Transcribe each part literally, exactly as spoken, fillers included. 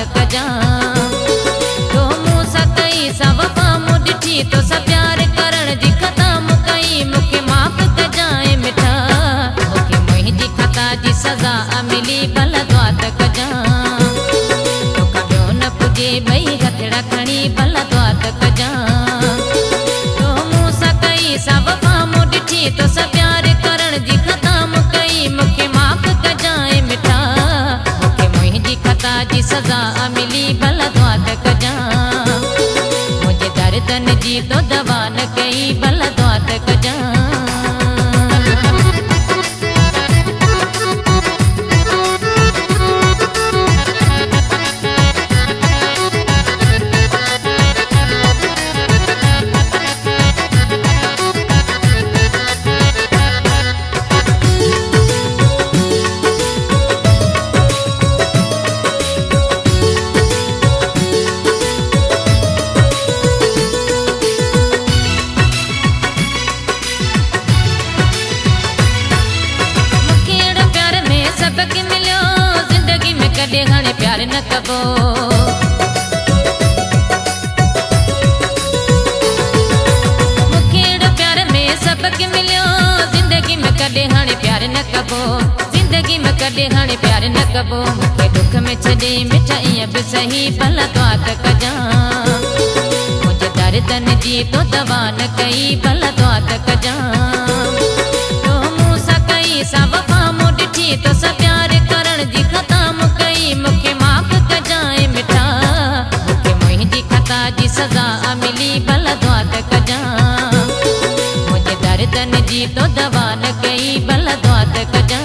कजा तो मूं सां कई सा वफ़ा मूं ॾिठी तो सा प्यार करण जी ख़ता मूं कई मूंखे माफ़ कजाए मिठा मूंखे मुंहिंजी ख़ता जी सज़ा मिली भला दुआ त कजा तोखां ॿियो न पुॼे ॿई हथड़ा खणी भला दुआ त कजा तो मूं सां कई सा वफ़ा मूं ॾिठी तो सा प्यार करण जी ख़ता मूं कई मूंखे माफ़ कजाए मिठा मूंखे मुंहिंजी ख़ता जी सज़ा मिली भला दुआ त कजा मुंहिंजे दर्दन जी तो दवा न कई भला दुआ त कजा हाणे प्यार न कबो मूंखे अहिड़ो प्यार में सबक मिलियो ज़िंदगी में कॾहिं हाणे प्यार न कबो ज़िंदगी में कॾहिं हाणे प्यार न कबो मूंखे दुख में छॾे मिठा ईअं बि सही भला दुआ त कजा मुंहिंजे दर्दन जी तो दवा न कई भला दुआ त कजा तो मूं सां कई सा वफ़ा मूं ॾिठी तो सा प्यार करण जी ख़ता मूं कई मूंखे माफ़ कजाए मिठा मूंखे मुंहिंजी ख़ता जी सज़ा मिली भला दुआ त कजा मुंहिंजे दर्दन जी तो दवा न कई भला दुआ त कजा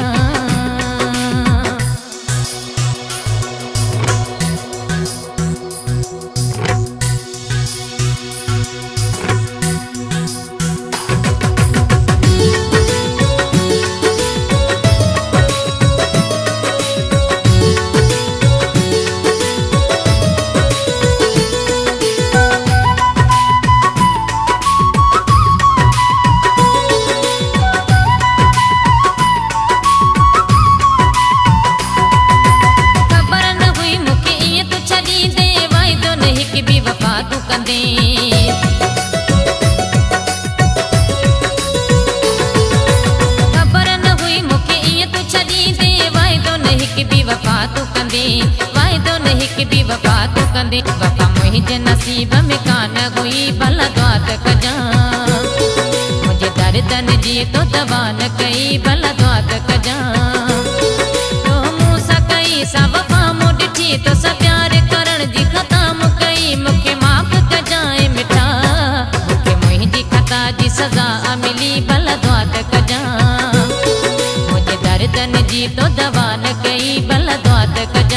खबर न हुई मूंखे ईअं तूं छॾींदे वाइदो न हिकु बि वफ़ा तूं कंदे वाइदो न हिकु बि वफ़ा तूं कंदे वफ़ा मुंहिंजे नसीब में कान हुई भला दुआ त कजा मुंहिंजे दर्दन जी तो दवा न कई भला दुआ त कजा तो मूं सां कई सा वफ़ा मूं ॾिठी तो सा प्यार करण जी ख़ता मूं कई मूंखे माफ़ कजाए मिठा मूंखे मुंहिंजी ख़ता जी सज़ा मिली भला दुआ त कजा मुंहिंजे दर्दन जी तो दवा न कई भला दुआ त कजा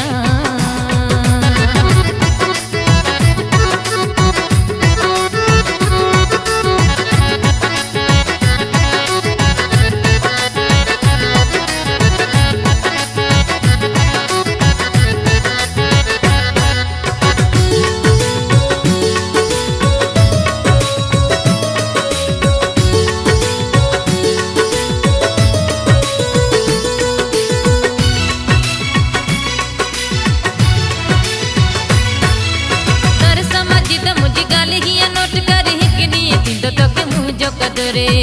रे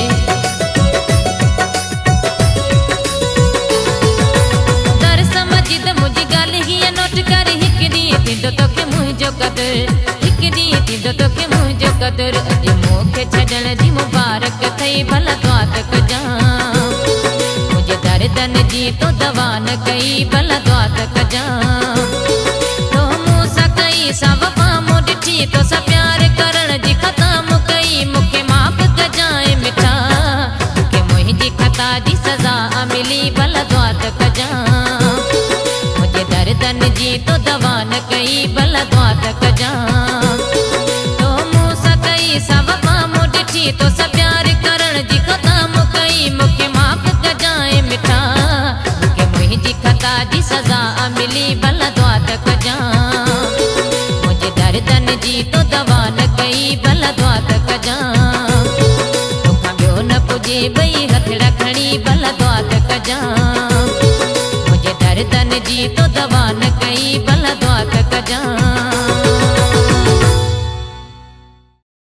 दर समझी त मुंहिंजी ॻाल्हि हीअं नोट कर हिकु ॾींहुं थींदो तोखे मुंहिंजो क़दुरु हिकु ॾींहुं थींदो तोखे मुंहिंजो क़दुरु अॼु मूंखे छॾण जी मुबारक थई भला दुआ त कजा मुंहिंजे दर्दन जी तो दवा न कई भला दुआ त कजा तो मूं सां कई सा वफ़ा मूं ॾिठी तो सा प्यार करण जी ख़ता मूं कई मूंखे माफ़ कजाए मिठा मूंखे मुंहिंजी ख़ता जी सज़ा मिली भला दुआ त कजा मुंहिंजे दर्दन जी तो दवा न कई भला दुआ त कजा तो मूं सां कई सा वफ़ा मूं ॾिठी तो सा प्यार करण जी ख़ता मूं कई मूंखे माफ़ कजाए मिठा मूंखे मुंहिंजी ख़ता जी सज़ा मिली भला दुआ त कजा मुंहिंजे दर्दन जी तो दवा न कई भला दुआ त कजा तोखां ॿियो न पुॼे ॿई हथड़ा खणी भला दुआ त कजा।